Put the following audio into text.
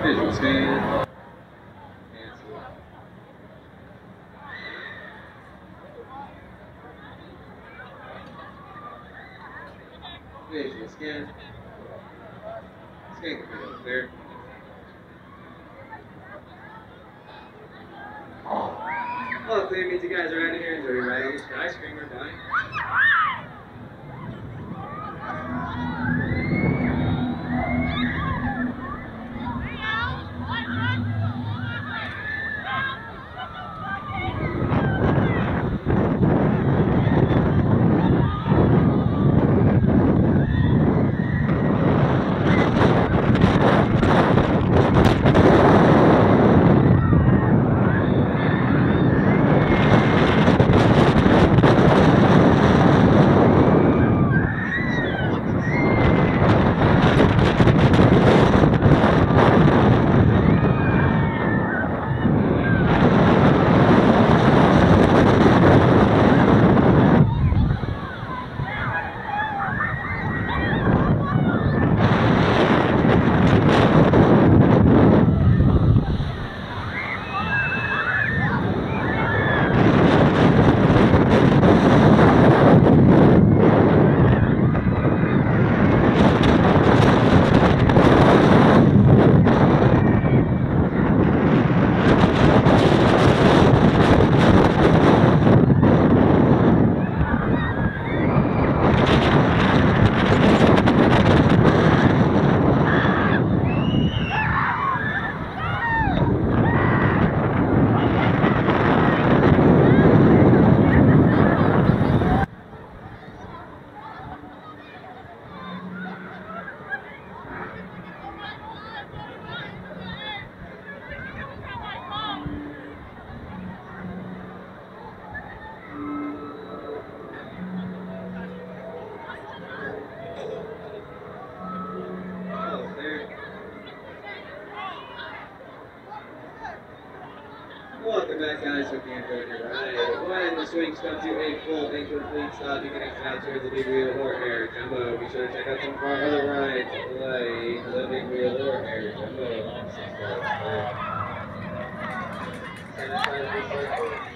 Visual scan. Cancel. Visual scan. Scan complete. Clear. Well, clear means you guys are out of here. Enjoy your ride on the Skyscreamer. Bye. Welcome back, guys. Hope you enjoyed your ride. When the swings come to a full incomplete stop, you can exit out towards the Big Wheel or Air Jumbo. Be sure to check out some of our other rides like the Big Wheel or Air Jumbo.